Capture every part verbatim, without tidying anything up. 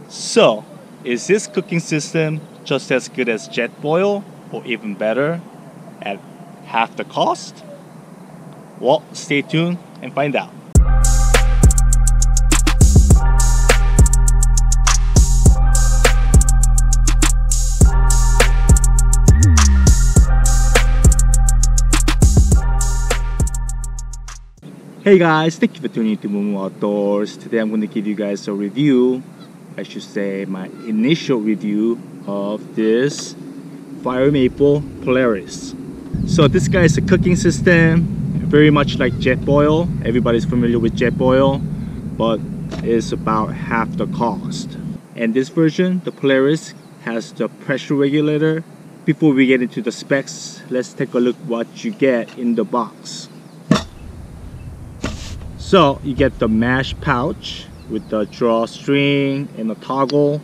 So, is this cooking system just as good as Jetboil, or even better, at half the cost? Well, stay tuned and find out. Hey guys, thank you for tuning into Momo Outdoors. Today I'm going to give you guys a review, I should say my initial review of this FIREMAPLE Polaris. So this guy is a cooking system, very much like Jetboil. Everybody's familiar with Jetboil, but it's about half the cost. And this version, the Polaris, has the pressure regulator. Before we get into the specs, let's take a look what you get in the box. So you get the mesh pouch with the drawstring and a toggle.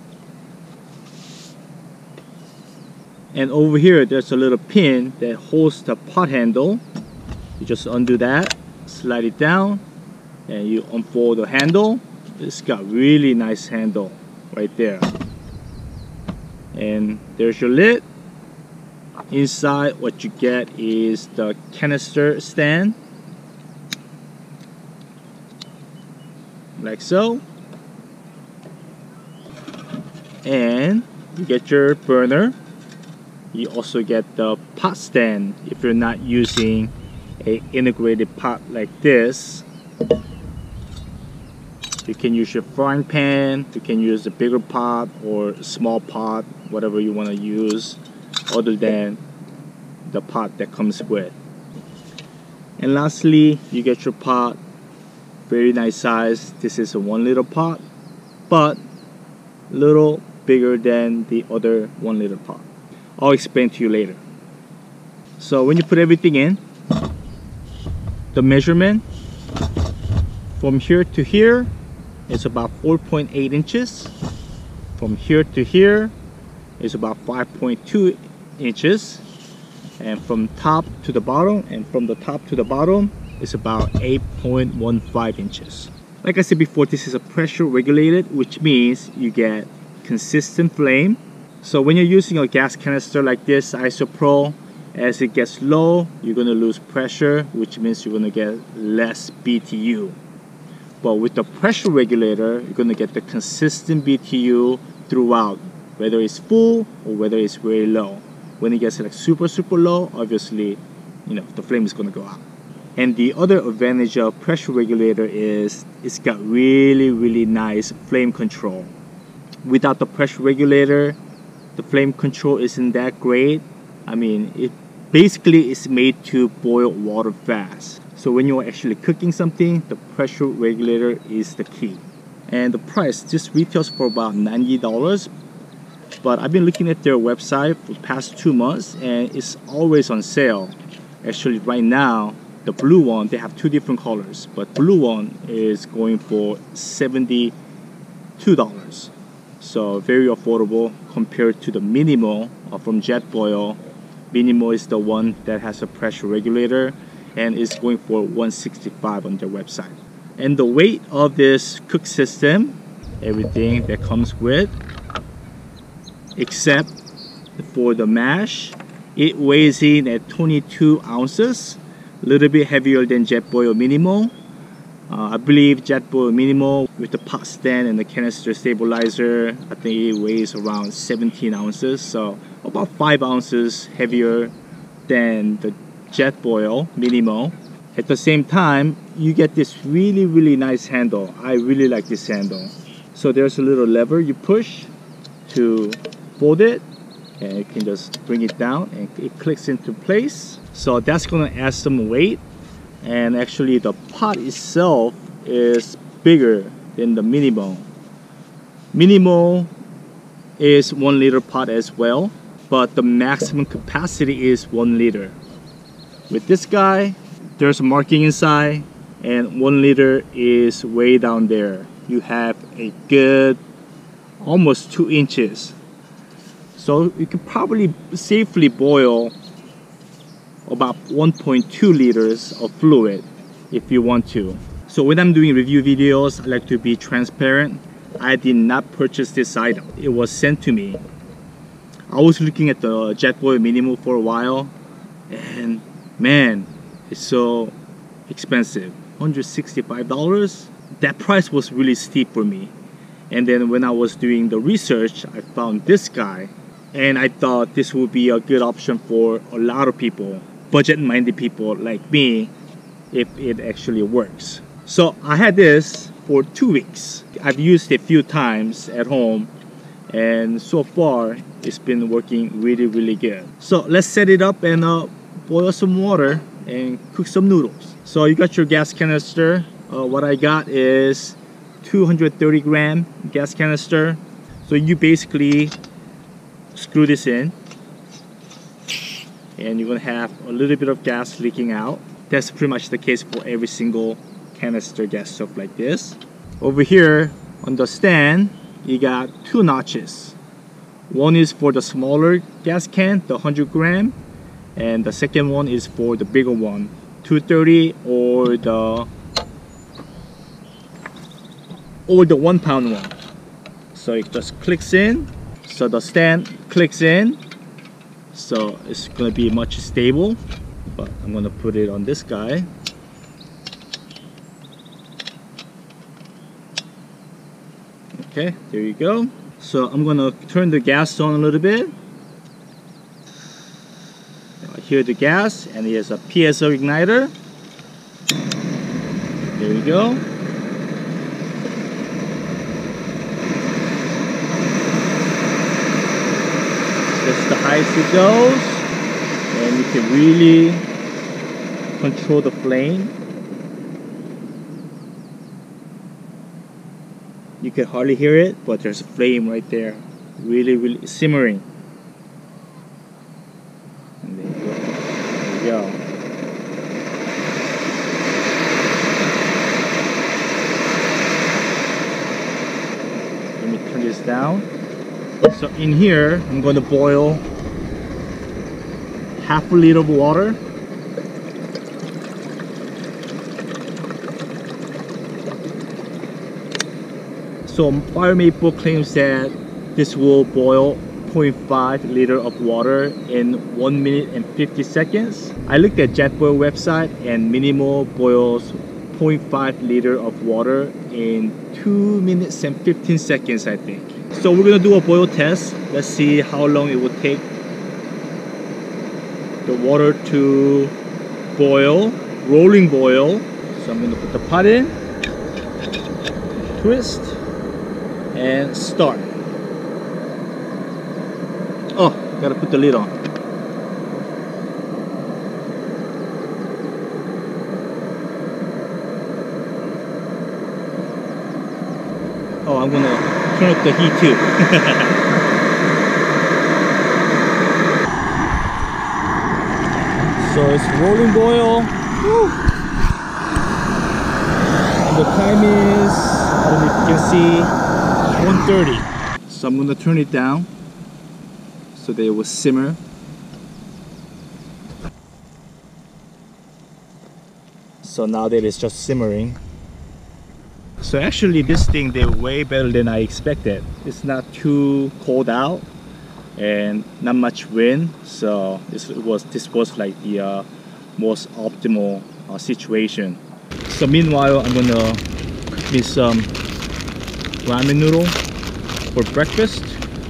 And over here there's a little pin that holds the pot handle. You just undo that, slide it down, and you unfold the handle. It's got really nice handle right there. And there's your lid. Inside what you get is the canister stand, like so, and you get your burner. You also get the pot stand if you're not using a integrated pot like this. You can use your frying pan, you can use a bigger pot or a small pot, whatever you want to use other than the pot that comes with. And lastly, you get your pot. Very nice size. This is a one liter pot, but a little bigger than the other one liter pot. I'll explain to you later. So when you put everything in, the measurement from here to here is about four point eight inches. From here to here is about five point two inches. And from top to the bottom, and from the top to the bottom, is about eight point one five inches. Like I said before, this is a pressure regulated, which means you get consistent flame. So when you're using a gas canister like this IsoPro, as it gets low, you're going to lose pressure, which means you're going to get less B T U. But with the pressure regulator, you're going to get the consistent B T U throughout, whether it's full or whether it's very low. When it gets like super super low, obviously, you know, the flame is going to go out. And the other advantage of pressure regulator is it's got really really nice flame control. Without the pressure regulator, the flame control isn't that great. I mean, it basically is made to boil water fast. So when you're actually cooking something, the pressure regulator is the key. And the price, this retails for about ninety dollars. But I've been looking at their website for the past two months and it's always on sale. Actually right now, the blue one, they have two different colors, but blue one is going for seventy-two dollars. So very affordable compared to the Minimo from Jetboil. Minimo is the one that has a pressure regulator and is going for one hundred sixty-five dollars on their website. And the weight of this cook system, everything that comes with, except for the mash, it weighs in at twenty-two ounces. A little bit heavier than Jetboil Minimo. Uh, I believe Jetboil Minimo with the pot stand and the canister stabilizer, I think it weighs around seventeen ounces, so about five ounces heavier than the Jetboil Minimo. At the same time, you get this really really nice handle. I really like this handle. So there's a little lever you push to fold it, and you can just bring it down and it clicks into place. So that's gonna add some weight, and actually the pot itself is bigger than the Minimo. Minimo is one liter pot as well, but the maximum capacity is one liter. With this guy, there's a marking inside, and one liter is way down there. You have a good almost two inches. So you can probably safely boil about one point two liters of fluid if you want to. So when I'm doing review videos, I like to be transparent. I did not purchase this item. It was sent to me. I was looking at the Jetboil Minimo for a while, and man, it's so expensive. one hundred sixty-five dollars. That price was really steep for me. And then when I was doing the research, I found this guy, and I thought this would be a good option for a lot of people, budget-minded people like me, if it actually works. So I had this for two weeks. I've used it a few times at home, and so far it's been working really really good. So let's set it up and uh, boil some water and cook some noodles. So you got your gas canister. Uh, what I got is two hundred thirty gram gas canister. So you basically screw this in, and you're gonna have a little bit of gas leaking out. That's pretty much the case for every single canister gas stove like this. Over here on the stand, you got two notches. One is for the smaller gas can, the one hundred gram, and the second one is for the bigger one, two thirty or the or the one pound one. So it just clicks in. So the stand clicks in. So it's gonna be much stable. But I'm gonna put it on this guy. Okay, there you go. So I'm gonna turn the gas on a little bit. Here the gas, and here's a P S O igniter. There you go. That's the highest it goes, and you can really control the flame. You can hardly hear it, but there's a flame right there, really really simmering. And there you go. There you go. Let me turn this down. So in here, I'm going to boil half a liter of water. So FIREMAPLE claims that this will boil zero point five liter of water in one minute and fifty seconds. I looked at Jetboil website, and Minimo boils zero point five liter of water in two minutes and fifteen seconds, I think. So we're gonna do a boil test. Let's see how long it will take the water to boil, rolling boil. So I'm gonna put the pot in, twist, and start. Oh, gotta put the lid on. Oh, I'm gonna turn up the heat too. So it's rolling boil. Woo. And the time is, I don't know if you can see, one thirty. So I'm gonna turn it down so that it will simmer. So now that it's just simmering. So actually this thing did way better than I expected. It's not too cold out and not much wind, so this was this was like the uh, most optimal uh, situation. So meanwhile, I'm gonna cook me some ramen noodle for breakfast.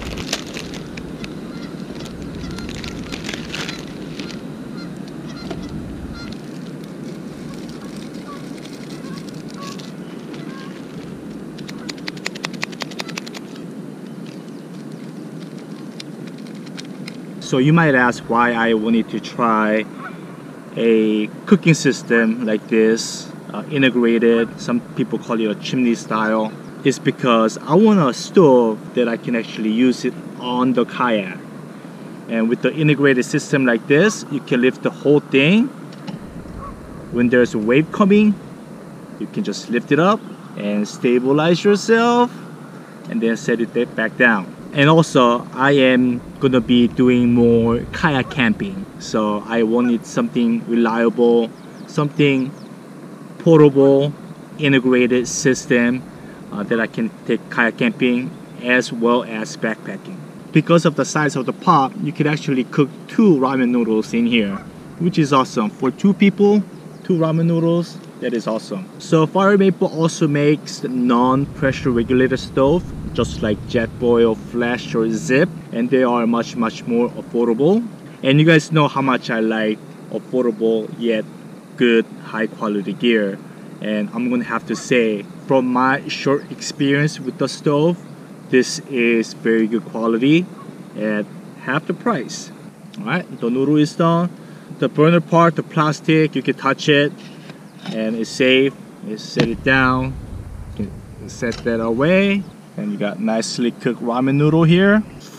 So you might ask why I wanted to try a cooking system like this, uh, integrated. Some people call it a chimney style. It's because I want a stove that I can actually use it on the kayak. And with the integrated system like this, you can lift the whole thing. When there's a wave coming, you can just lift it up and stabilize yourself and then set it back down. And also, I am gonna be doing more kayak camping, so I wanted something reliable, something portable, integrated system uh, that I can take kayak camping as well as backpacking. Because of the size of the pot, you could actually cook two ramen noodles in here, which is awesome. For two people, two ramen noodles, that is awesome. So FIREMAPLE also makes non-pressure regulator stove, just like Jetboil, Flash, or Zip, and they are much much more affordable. And you guys know how much I like affordable yet good high quality gear, and I'm gonna have to say, from my short experience with the stove, this is very good quality at half the price. Alright, the noodle is done. The burner part, the plastic, you can touch it and it's safe. You set it down, you can set that away, and you got nicely cooked ramen noodle here.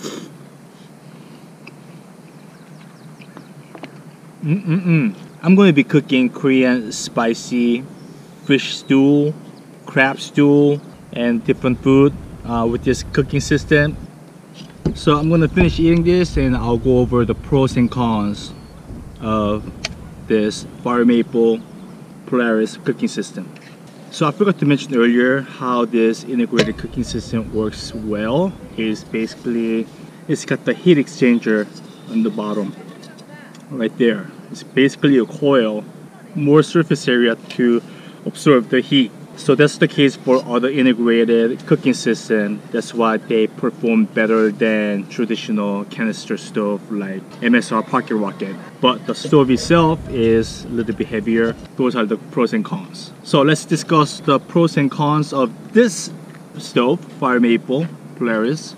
Mm-mm-mm. I'm going to be cooking Korean spicy fish stew, crab stew, and different food uh, with this cooking system. So I'm going to finish eating this and I'll go over the pros and cons of this FIREMAPLE Polaris cooking system. So I forgot to mention earlier how this integrated cooking system works well. Is basically, it's got the heat exchanger on the bottom right there. It's basically a coil, more surface area to absorb the heat. So that's the case for other integrated cooking system. That's why they perform better than traditional canister stove like M S R Pocket Rocket. But the stove itself is a little bit heavier. Those are the pros and cons. So let's discuss the pros and cons of this stove, FIREMAPLE Polaris.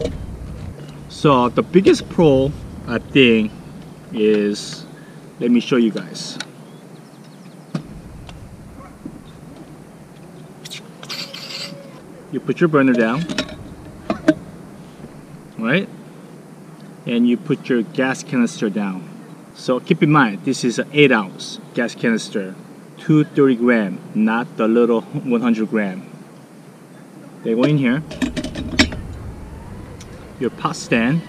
So the biggest pro, I think, is, let me show you guys. You put your burner down, right? And you put your gas canister down. So keep in mind, this is an eight ounce gas canister, two thirty gram, not the little one hundred gram. They go in here. Your pot stand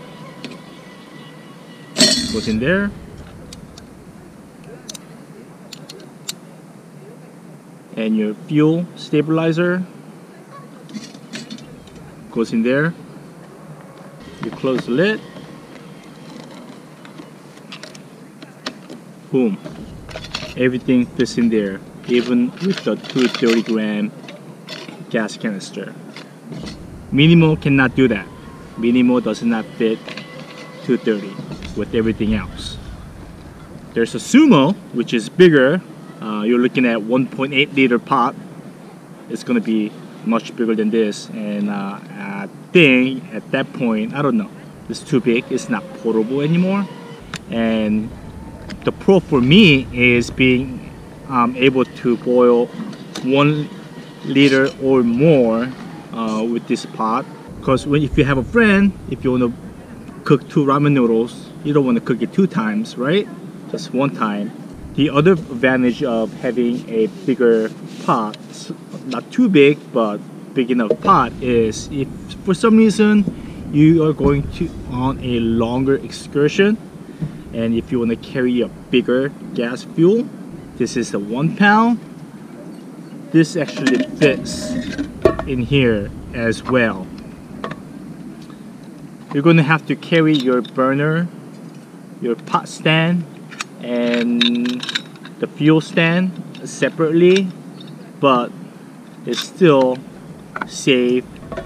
goes in there. And your fuel stabilizer goes in there. You close the lid. Boom. Everything fits in there, even with the two thirty gram gas canister. Minimo cannot do that. Minimo does not fit two thirty with everything else. There's a Sumo, which is bigger. Uh, you're looking at one point eight liter pot. It's gonna be much bigger than this, and uh, I think at that point, I don't know, it's too big. It's not portable anymore. And the pro for me is being um, able to boil one liter or more uh, with this pot. Because when if you have a friend, if you want to cook two ramen noodles, you don't want to cook it two times, right? Just one time. The other advantage of having a bigger pot, not too big but big enough pot, is if for some reason you are going to on a longer excursion and if you want to carry a bigger gas fuel, this is a one pound. This actually fits in here as well. You're going to have to carry your burner, your pot stand, and the fuel stand separately, but it's still save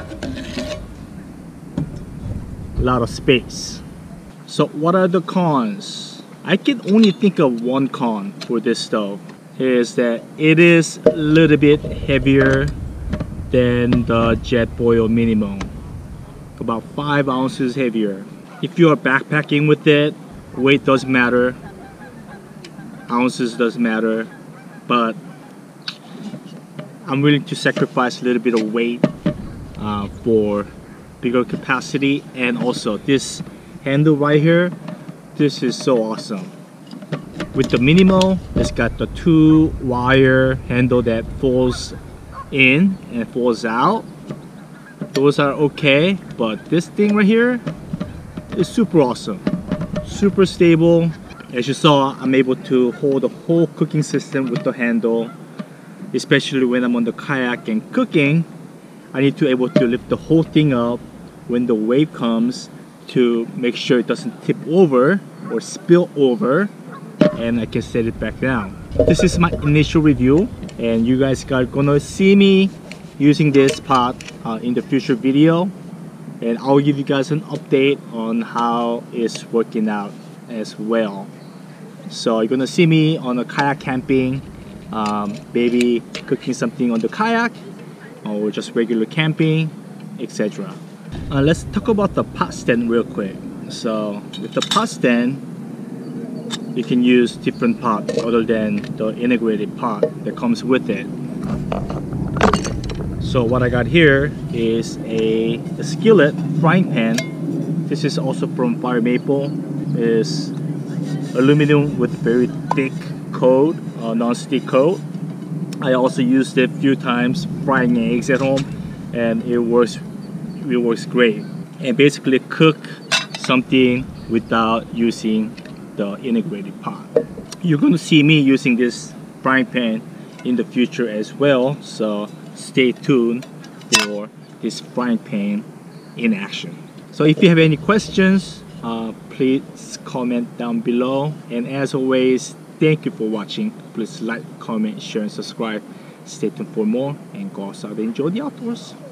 a lot of space. So what are the cons? I can only think of one con for this stove, is that it is a little bit heavier than the Jetboil Minimo, about five ounces heavier. If you are backpacking with it, weight doesn't matter, ounces doesn't matter, but I'm willing to sacrifice a little bit of weight uh, for bigger capacity. And also this handle right here, this is so awesome. With the Minimo, it's got the two wire handle that falls in and falls out. Those are okay, but this thing right here is super awesome, super stable. As you saw, I'm able to hold the whole cooking system with the handle. especially when I'm on the kayak and cooking. I need to be able to lift the whole thing up when the wave comes to make sure it doesn't tip over or spill over, and I can set it back down. This is my initial review, and you guys are gonna see me using this pot uh, in the future video, and I'll give you guys an update on how it's working out as well. So you're gonna see me on a kayak camping, um, maybe cooking something on the kayak, or just regular camping, et cetera. Uh, let's talk about the pot stand real quick. So with the pot stand, you can use different pot other than the integrated pot that comes with it. So what I got here is a, a skillet frying pan. This is also from FIREMAPLE. It's aluminum with very thick coat, uh, non-stick coat. I also used it a few times frying eggs at home, and it works it works great. And basically cook something without using the integrated pot. You're going to see me using this frying pan in the future as well, so stay tuned for this frying pan in action. So if you have any questions, uh, please comment down below, and as always, thank you for watching. Please like, comment, share, and subscribe. Stay tuned for more, and go outside and enjoy the outdoors.